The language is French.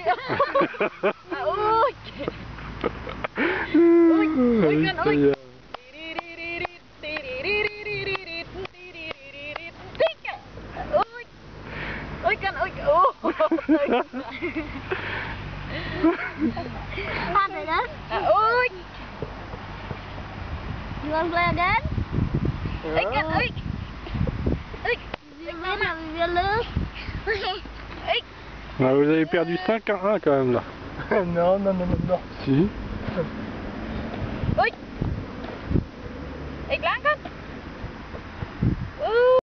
Ui. Ui. Ui con ui. Ui. You want to play again? Ui con ui. Ui. You win or you lose? Ah, vous avez perdu 5 à 1 quand même là. Non. Si. Ui.